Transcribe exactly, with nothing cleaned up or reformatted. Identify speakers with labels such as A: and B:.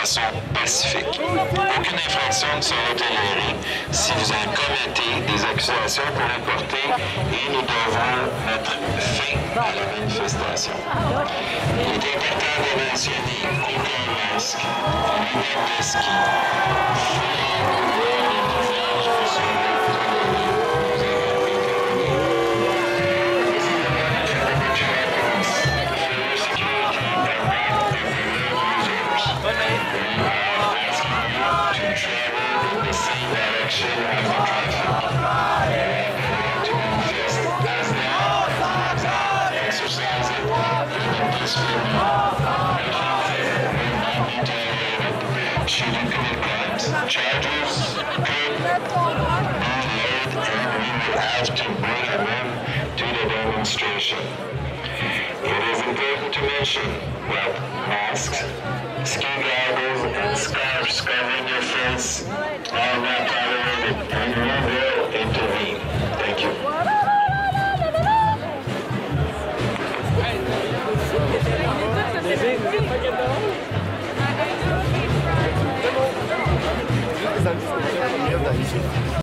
A: façon pacifique. Aucune infraction ne sera tolérée si vous en commettez des accusations pour les porter et nous devons mettre fin à la manifestation. Il est important de mentionner aucun masque, lunettes de ski, should you commit crimes. Charges could be laid and we will have to bring them in to the demonstration. It is important to mention that masks, ski goggles, and scarves covering your face are not tolerated.